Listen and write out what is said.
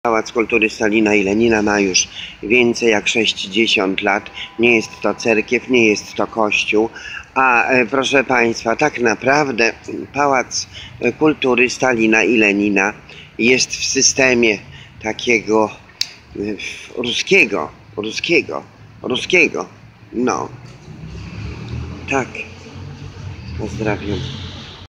Pałac Kultury Stalina i Lenina ma już więcej jak 60 lat. Nie jest to cerkiew, nie jest to kościół. A proszę Państwa, tak naprawdę Pałac Kultury Stalina i Lenina jest w systemie takiego ruskiego. No. Tak. Pozdrawiam.